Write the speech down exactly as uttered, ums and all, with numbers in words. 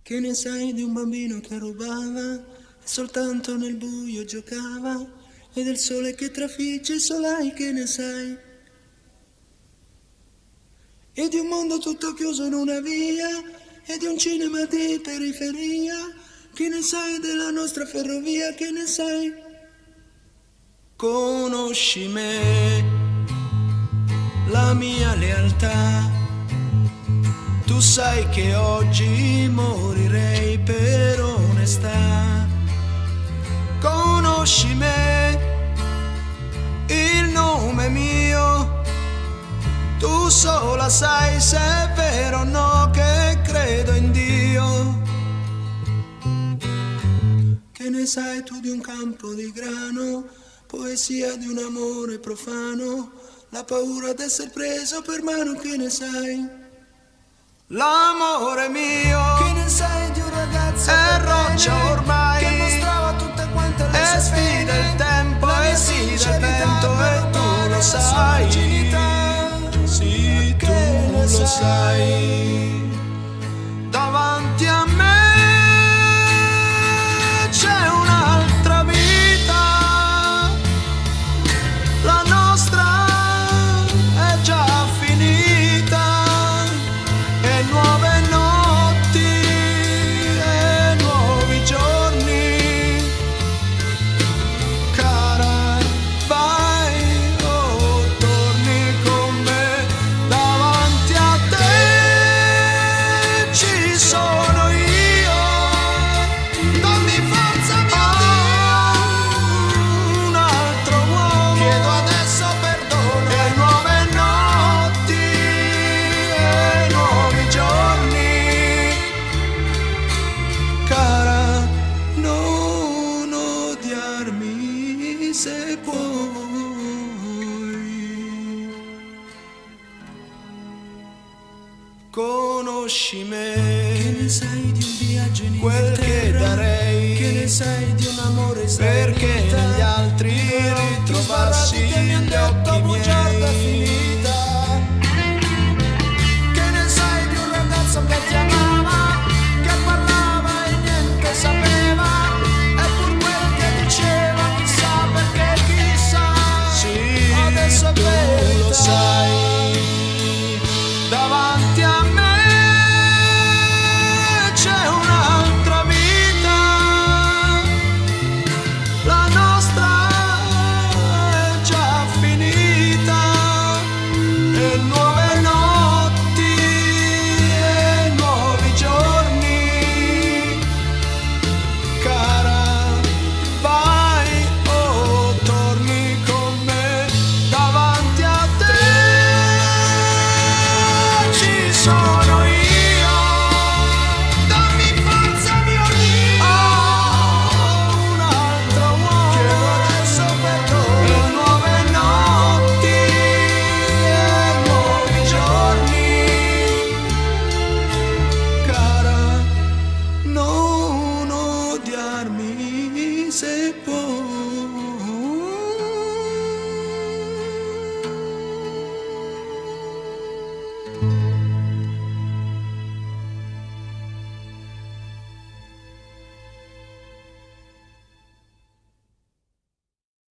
Che ne sai di un bambino che rubava e soltanto nel buio giocava, e del sole che trafigge i solai, che ne sai? E di un mondo tutto chiuso in una via, e di un cinema di periferia, che ne sai della nostra ferrovia, che ne sai? Conosci me, la mia lealtà, tu sai che oggi morirei per onestà. Conosci me, il nome mio, tu sola sai se è vero o no che credo in Dio. Che ne sai tu di un campo di grano, poesia di un amore profano, la paura d'essere preso per mano, che ne sai? L'amore mio, che ne sai di un ragazzo è roccia ormai, che mostrava tutte quante le e sue sfida pene, il tempo e sfida il vento, e tu lo sai, sì, tu lo sai. Davanti a me c'è un'altra vita, la nostra è già finita, e nuove notti e nuovi giorni. Cara, vai o torni con me, davanti a te ci sono io, dammi forza mio Dio, un altro uomo, chiedo adesso perdono, e nuove notti e nuovi giorni. Cara, non odiarmi se puoi. Conosci me, che ne sai di un viaggio in quel che Inghilterra, darei, che ne sai di un amore perché negli